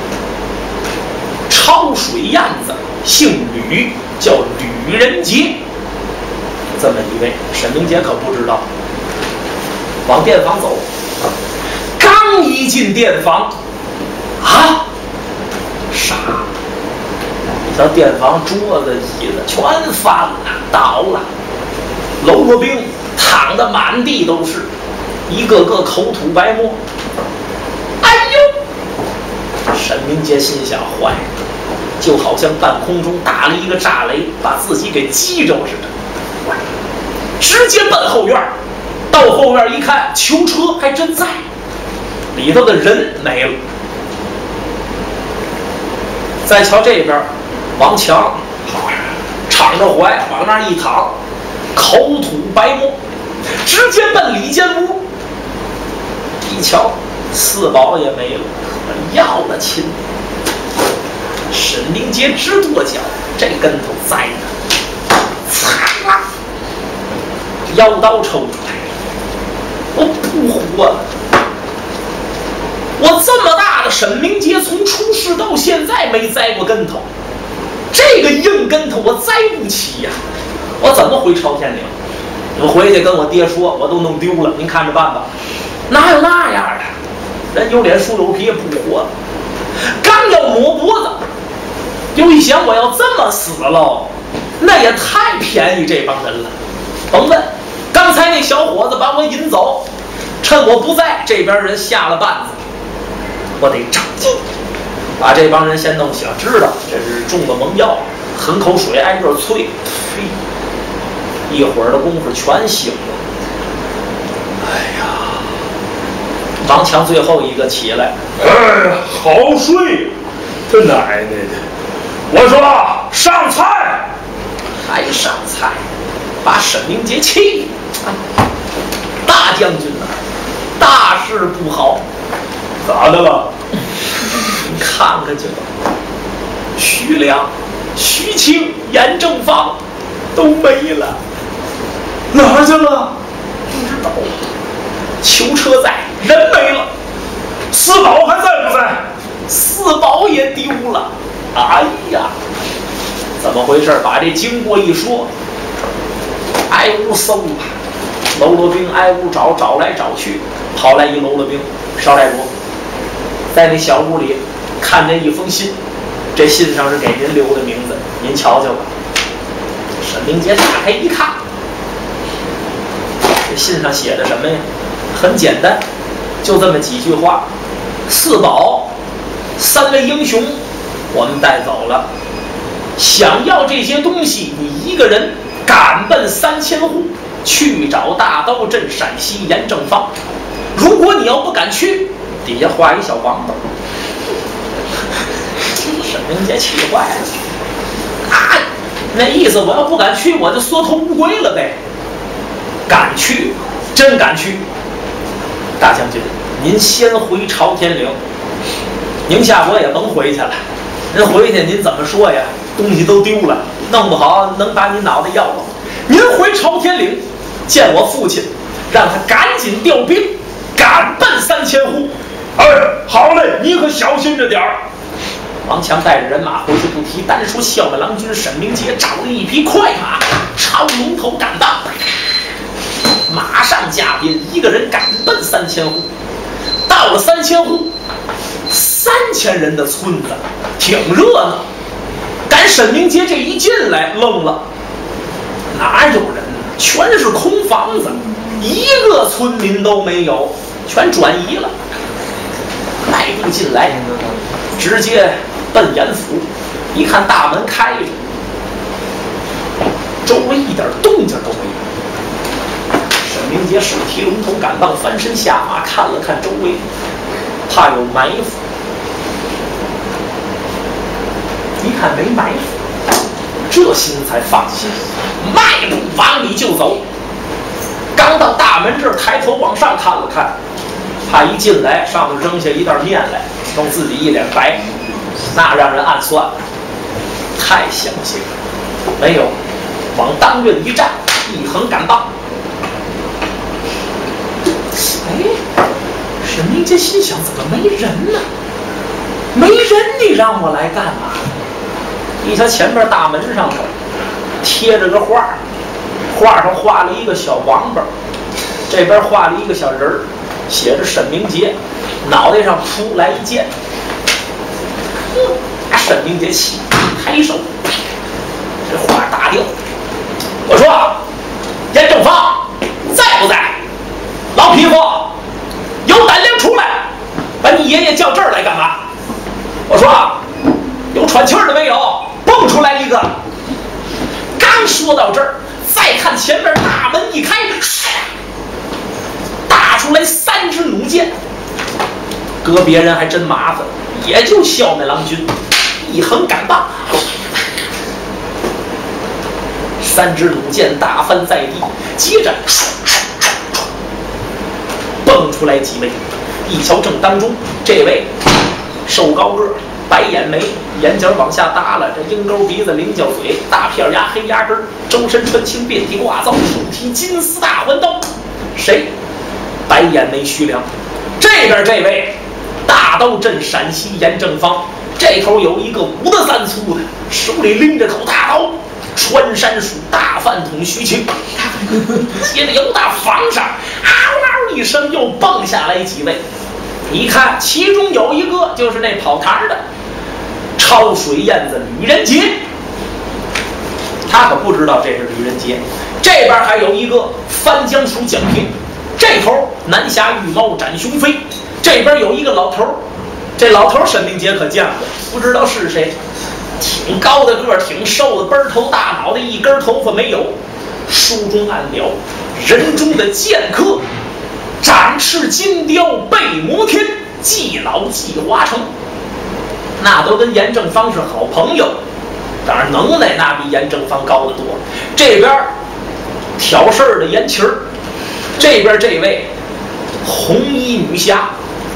抄水燕子，姓吕，叫吕仁杰。这么一位，沈明杰可不知道。往店房走，刚一进店房，啊，傻！你瞧店房桌子椅子全翻了，倒了，喽啰兵躺得满地都是，一个个口吐白沫。哎呦！沈明杰心想：坏了！就好像半空中打了一个炸雷，把自己给击着似的。直接奔后院，到后院一看，囚车还真在，里头的人没了。再瞧这边，王强敞着怀往那儿一躺，口吐白沫，直接奔里间屋。一瞧，4宝也没了，要了亲！沈明杰直跺脚，这跟头栽的，擦！腰刀抽出来，我不活了！我这么大的沈明杰，从出世到现在没栽过跟头，这个硬跟头我栽不起呀！我怎么回朝天岭？我回去跟我爹说，我都弄丢了，您看着办吧。哪有那样的？人有脸树有皮，不活了。刚要抹脖子，又一想我要这么死喽，那也太便宜这帮人了。甭问，刚才那小伙子把我引走，趁我不在，这边人下了绊子，我得长进，把这帮人先弄醒，知道这是中了蒙药，吞口水挨个啐，嘿，一会儿的功夫全醒了。哎呀！王强最后一个起来， 哎，好睡，这奶奶的！我说上菜， 还上菜，把沈明杰气的。大将军呐，大事不好！ 咋的了？ 你看看去吧，徐良、徐庆、严正方都没了， 哪儿去了？ 不知道。囚车在，人没了。 4宝还在不在 ？4宝也丢了。哎呀，怎么回事？把这经过一说，挨屋搜吧。喽啰兵挨屋找，找来找去，跑来一喽啰兵，捎带着在那小屋里看见一封信，这信上是给您留的名字，您瞧瞧吧。 沈明杰打开一看，这信上写的什么呀？很简单，就这么几句话：4宝，3位英雄，我们带走了。想要这些东西，你一个人赶奔3000户，去找大刀镇陕西严正方。如果你要不敢去，底下画一小王八。沈明杰气坏了，啊，那意思我要不敢去，我就缩头乌龟了呗。敢去，真敢去。大将军，您先回朝天岭，宁夏国也甭回去了。您回去您怎么说呀？东西都丢了，弄不好能把你脑袋要了。您回朝天岭见我父亲，让他赶紧调兵，赶奔3000户。 哎，好嘞，你可小心着点儿。 王强带着人马回去不提，单说校门郎君沈明杰找了一匹快马，朝龙头赶到，马上驾宾，一个人赶奔3000户。到了3000户，3000人的村子，挺热闹。赶沈明杰这一进来，愣了，哪有人呢？全是空房子，一个村民都没有，全转移了。迈步进来，直接奔严府，一看大门开着，周围一点动静都没有。沈明杰手提龙头赶棒，翻身下马，看了看周围，怕有埋伏。一看没埋伏，这心才放心，迈步往里就走。刚到大门这儿，抬头往上看了看，怕一进来上头扔下一袋面来，弄自己一脸白，那让人暗算了。太详细了，没有，往当院一站，一横赶棒。哎，沈明杰心想，怎么没人呢？没人，你让我来干嘛？一瞧前面大门上头贴着个画，画上画了一个小王八，这边画了一个小人儿，写着沈明杰，脑袋上扑来一剑。沈明杰气，抬手，这画打掉。我说，严正方在不在？老匹夫，有胆量出来，把你爷爷叫这儿来干嘛？我说，有喘气儿的没有？蹦出来一个。刚说到这儿，再看前面大门一开，打出来3支弩箭。搁别人还真麻烦，也就校内郎君一横赶棒，3支弩箭打翻在地，接着蹦出来几位。一瞧正当中，这位瘦高个，白眼眉，眼角往下耷拉，这鹰钩鼻子，菱角嘴，大片牙，黑牙根，周身穿青，遍体挂皂，手提金丝大环刀。谁？白眼眉徐良。这边这位大刀镇陕西严正方，这头有一个5的3粗的，手里拎着口大刀，穿山鼠大饭桶徐晴，接着由大房上嗷嗷一声又蹦下来几位。一看，其中有一个就是那跑堂的抄水燕子吕仁杰，他可不知道这是吕仁杰。这边还有一个翻江鼠蒋平，这头南侠御猫展雄飞，这边有一个老头，这老头沈明杰可见过，不知道是谁。挺高的个，挺瘦的，奔头大脑袋，一根头发没有。书中暗了，人中的剑客，展翅金雕背摩天，既老既华城，那都跟严正方是好朋友。当然能耐那比严正方高得多。这边挑事儿的严琪儿，这边这位红衣女侠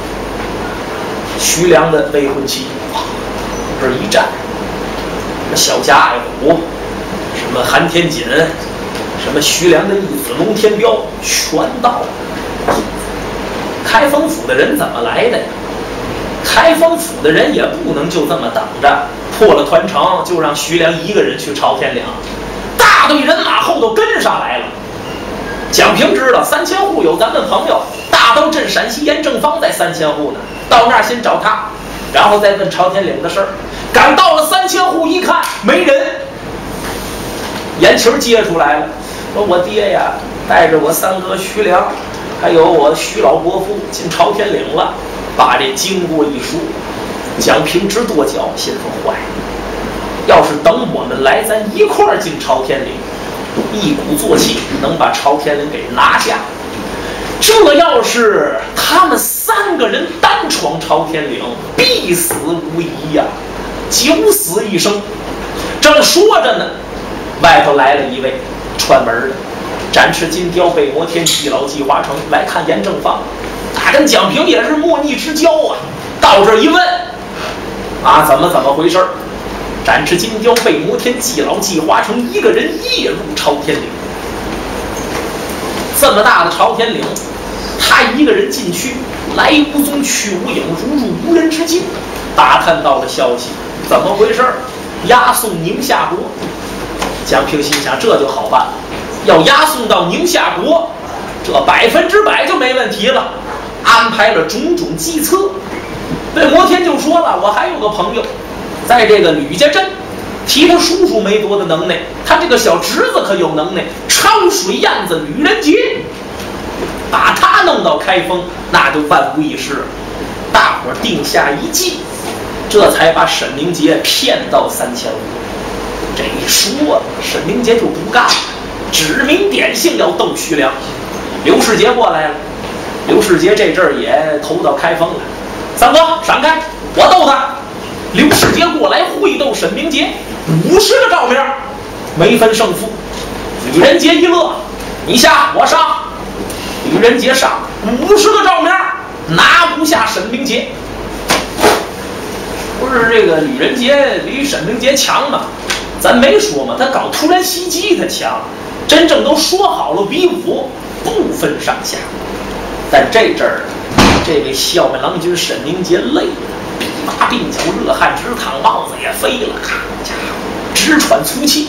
徐良的未婚妻，这一站，小家爱虎，什么韩天锦，什么徐良的义子龙天彪，全到了。开封府的人怎么来的呀？开封府的人也不能就这么等着，破了团城就让徐良一个人去朝天岭，大队人马后头跟上来了。蒋平知道3000户有咱们朋友大刀镇陕西严正方在3000户呢，到那儿先找他，然后再问朝天岭的事儿。赶到了3000户一看没人， 眼球接出来了，说我爹呀带着我三哥徐良，还有我徐老伯父进朝天岭了。把这经过一说，蒋平直跺脚，心说坏，要是等我们来，咱一块儿进朝天岭，一鼓作气能把朝天岭给拿下。这要是他们3个人单闯朝天岭，必死无疑呀，九死一生。正说着呢，外头来了一位串门的，展翅金雕北摩天季老季华成来看严正方。他跟蒋平也是莫逆之交啊，到这儿一问，啊，怎么回事？展翅金雕北摩天季老季华成一个人夜入朝天岭，这么大的朝天岭，他一个人进去，来无踪去无影，如入无人之境。打探到了消息，怎么回事？押送宁夏国。蒋平心想，这就好办，要押送到宁夏国，这100%就没问题了。安排了种种计策。北摩天就说了，我还有个朋友，在这个吕家镇，提他叔叔没多的能耐，他这个小侄子可有能耐，抄水燕子吕仁杰，把他弄到开封，那就万无一失。大伙定下一计，这才把沈明杰骗到3500。这一说，沈明杰就不干了，指名点姓要斗徐良。刘世杰过来了。刘世杰这阵儿也投到开封了，三哥闪开，我斗他。刘世杰过来会斗沈明杰，50个照面，没分胜负。吕仁杰一乐，你下我上。吕仁杰上50个照面，拿不下沈明杰。不是这个吕仁杰比沈明杰强吗？咱没说嘛，他搞突然袭击他强，真正都说好了比武，不分上下。但这阵儿，这位校门郎君沈明杰累了，臂麻鬓角，热汗直淌，帽子也飞了，咔家伙直喘粗气。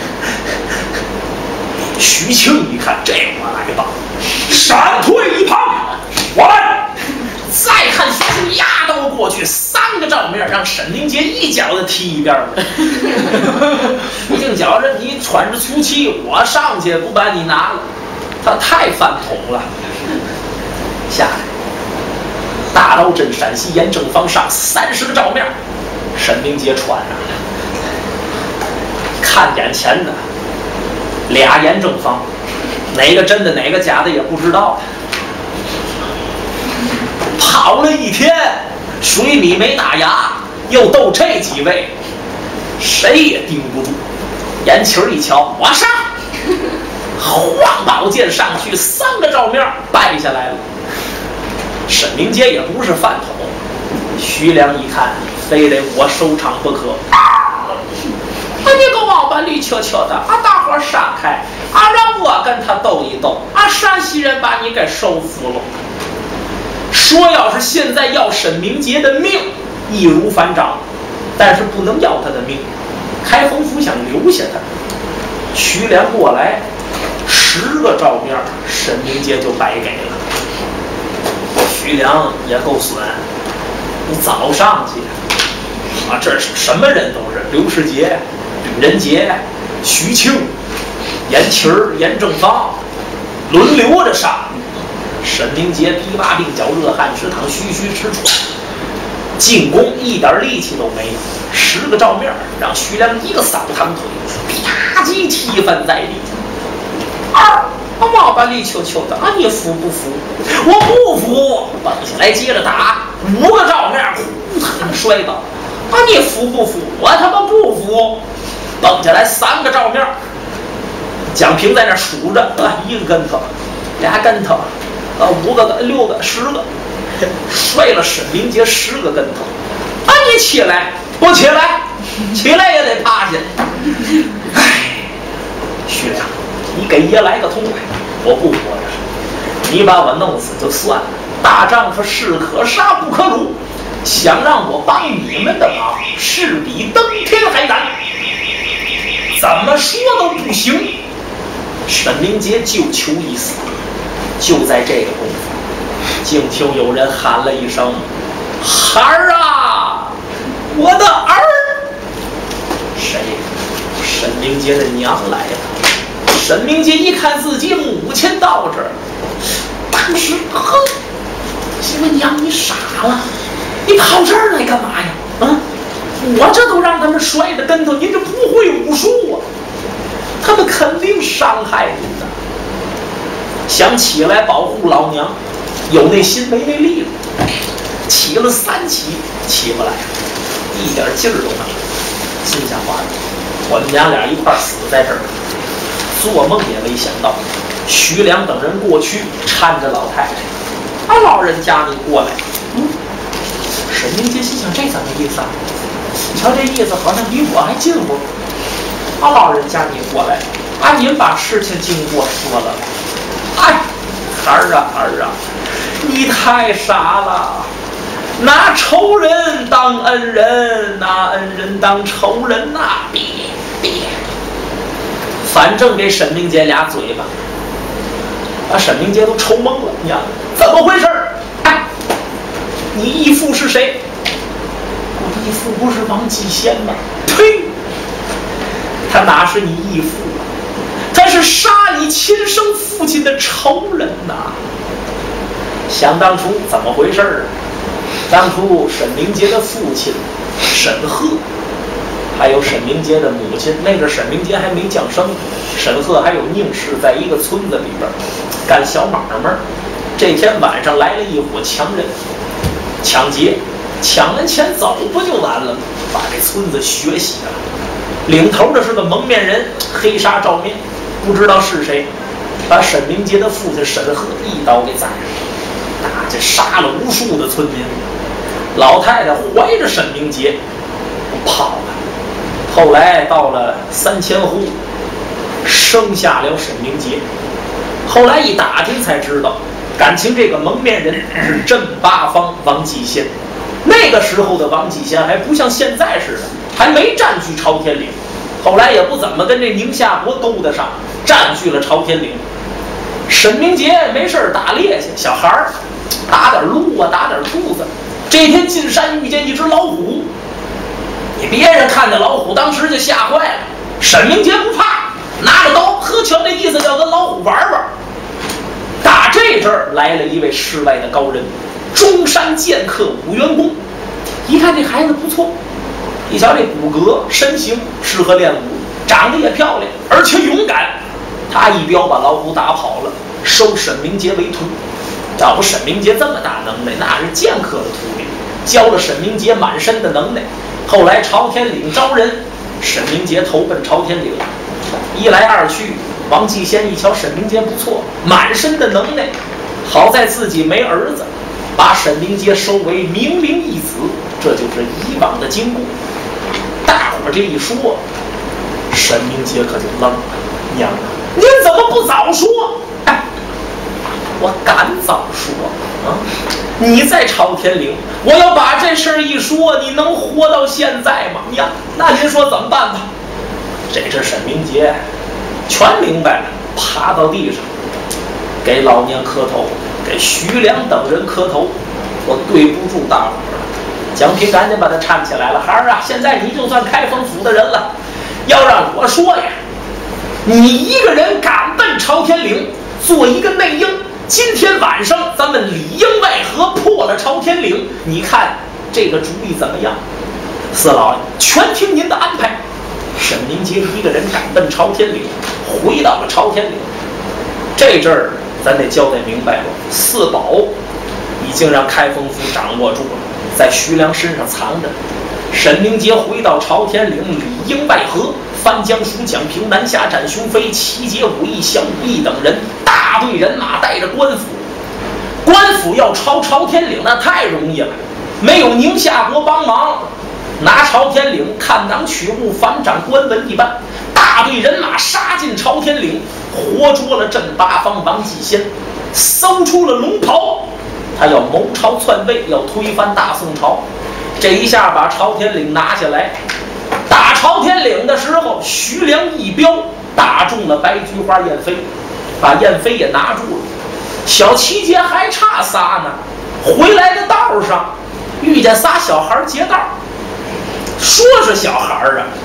徐庆一看，这我来吧，闪退一旁，我来。再看徐庆压刀过去，3个照面让沈明杰一脚就踢一边了。徐庆觉着你喘着粗气，我上去不把你拿了，他太饭桶了。下来，大刀镇陕西严正方上30个照面，沈明杰穿上了。看眼前的俩严正方，哪个真的哪个假的也不知道。跑了一天，水米没打牙，又斗这几位，谁也盯不住。眼球一瞧，我上，晃宝剑上去，3个照面败下来了。沈明杰也不是饭桶，徐良一看，非得我收场不可。你个王八绿球球的，大伙闪开，让我跟他斗一斗，陕西人把你给收服了。说要是现在要沈明杰的命，易如反掌，但是不能要他的命。开封府想留下他，徐良过来10个照面，沈明杰就白给了。徐良也够损，你早上去这是什么人都是刘世杰、吕仁杰、徐庆、严琦儿、严正方，轮流着上。沈明杰臂麻鬓角，热汗直淌，虚虚直喘，进攻一点力气都没有。10个照面让徐良一个扫堂腿，吧唧踢翻在地。王八里球球的你服不服？我不服！蹦起来接着打，5个照面呼腾摔倒。你服不服？我他妈不服！蹦起来3个照面。蒋平在那数着1个跟头，2跟头，5个、6个、10个，摔了沈明杰10个跟头。你起来，不起来，起来也得趴下。徐良，你给爷来个痛快！我不活着，你把我弄死就算了。大丈夫士可杀不可辱，想让我帮你们的忙，是比登天还难。怎么说都不行。沈明杰就求一死。就在这个功夫，竟听有人喊了一声：“孩儿啊，我的儿！”谁？ 沈明杰的娘来了。沈明杰一看自己母亲到这儿，当时呵，媳妇娘你傻了，你跑这儿来干嘛呀？啊，我这都让他们摔着跟头，您这不会武术啊？他们肯定伤害您的。想起来保护老娘，有那心没那力了。起了3起，起不来，一点劲儿都没有。心想完了，我们娘俩一块儿死在这儿。做梦也没想到，徐良等人过去搀着老太太，老人家你过来。沈明杰心想这怎么意思啊？你瞧这意思好像比我还近乎。老人家你过来，您把事情经过说了。孩儿啊，你太傻了，拿仇人当恩人，拿恩人当仇人呐！别，反正给沈明杰俩嘴巴，把沈明杰都抽懵了。你看怎么回事？你义父是谁？我的义父不是王继先吗？呸！他哪是你义父啊？他是杀你亲生父亲的仇人呐！想当初怎么回事啊？当初沈明杰的父亲沈鹤，还有沈明杰的母亲，那阵沈明杰还没降生，沈鹤还有宁氏在一个村子里边干小买卖。这天晚上来了一伙强人，抢劫，抢完钱走不就完了吗？把这村子血洗了。领头的是个蒙面人，黑纱罩面，不知道是谁，把沈明杰的父亲沈鹤一刀给宰了。那就杀了无数的村民。老太太怀着沈明杰跑了。后来到了3000户，生下了沈明杰。后来一打听才知道，感情这个蒙面人是镇八方王继先。那个时候的王继先还不像现在似的，还没占据朝天岭，后来也不怎么跟这宁夏国勾得上，占据了朝天岭。沈明杰没事打猎去，小孩儿打点鹿啊，打点兔子。这天进山遇见一只老虎，你别人看见老虎当时就吓坏了，沈明杰不怕，拿着刀呵瞧这意思要跟老虎玩玩。打这阵儿来了一位世外的高人，中山剑客武元公。一看这孩子不错，一瞧这骨骼身形适合练武，长得也漂亮，而且勇敢。他一镖把老虎打跑了，收沈明杰为徒。要不沈明杰这么大能耐，那是剑客的徒弟，教了沈明杰满身的能耐。后来朝天岭招人，沈明杰投奔朝天岭。一来二去，王继先一瞧沈明杰不错，满身的能耐，好在自己没儿子，把沈明杰收为明灵义子，这就是以往的经过。大伙这一说，沈明杰可就愣了，娘啊，您怎么不早说？我敢早说啊！你在朝天岭，我要把这事儿一说，你能活到现在吗？呀，那您说怎么办吧？这是沈明杰全明白了，爬到地上给老娘磕头，给徐良等人磕头。我对不住大伙了，蒋平赶紧把他搀起来了。孩儿啊，现在你就算开封府的人了，要让我说呀，你一个人敢奔朝天岭做一个内应，今天晚上咱们里应外合破了朝天岭，你看这个主意怎么样？四老爷全听您的安排。沈明杰一个人赶奔朝天岭，回到了朝天岭。这阵儿咱得交代明白了，四宝已经让开封府掌握住了，在徐良身上藏着。沈明杰回到朝天岭，里应外合，翻江蜀蒋平，南下斩雄飞，齐结武义、降武义等人，大队人马带着官府。官府要抄朝天岭那太容易了，没有宁夏国帮忙，拿朝天岭看囊取物，反掌官文一般。大队人马杀进朝天岭，活捉了镇八方王继先，搜出了龙袍。他要谋朝篡位，要推翻大宋朝。这一下把朝天岭拿下来。打朝天岭的时候，徐良一镖打中了白菊花燕飞，把燕飞也拿住了。小七节还差仨呢，回来的道上遇见仨小孩劫道，说是小孩啊，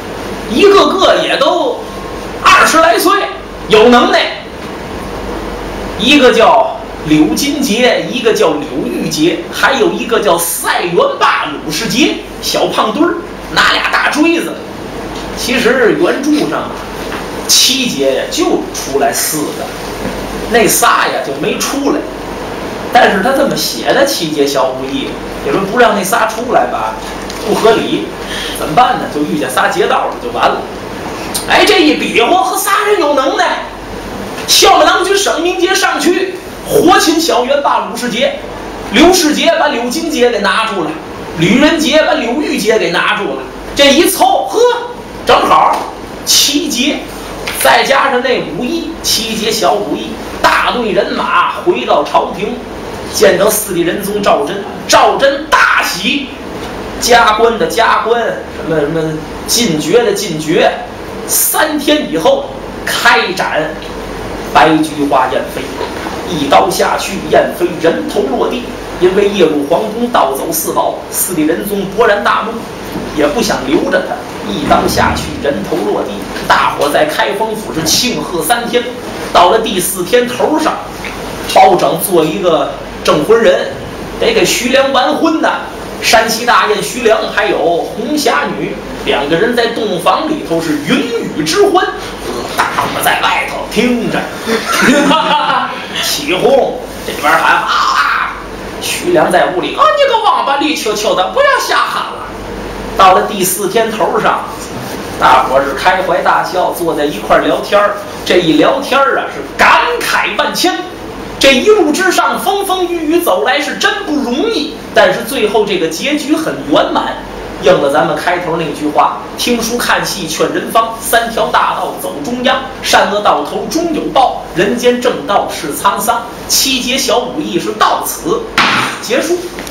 一个个也都20来岁，有能耐。一个叫柳金杰，一个叫柳玉杰，还有一个叫赛元霸鲁世杰，小胖墩儿，拿俩大锥子。其实原著上7节呀就出来4个，那仨呀就没出来。但是他这么写的7节小武艺，你说不让那仨出来吧，不合理，怎么办呢？就遇见仨劫道了，就完了。哎，这一比划和仨人有能耐，校马郎君沈明杰上去活擒小元霸鲁世杰，刘世杰把柳金杰给拿住了，吕仁杰把柳玉杰给拿住了。这一凑，呵，正好7节，再加上那武艺，7节小武艺，大队人马回到朝廷，见到4帝仁宗赵祯，赵祯大喜，加官的加官，什么进爵的进爵。3天以后开斩白菊花燕飞，一刀下去，燕飞人头落地。因为夜入皇宫盗走4宝，4帝仁宗勃然大怒，也不想留着他，一刀下去，人头落地。大伙在开封府是庆贺3天，到了第4天头上，包拯做一个证婚人，得给徐良完婚呢。山西大雁徐良还有红霞女2个人在洞房里头是云雨之欢，大伙在外头听着，起哄，这边喊啊，徐良在屋里，啊，你个王八里秋秋的，不要瞎喊了。到了第4天头上，大伙是开怀大笑，坐在一块聊天这一聊天啊，是感慨万千。这一路之上，风风雨雨走来是真不容易，但是最后这个结局很圆满，应了咱们开头那句话：听书看戏劝人方，3条大道走中央，善恶到头终有报，人间正道是沧桑。7节小武艺是到此结束。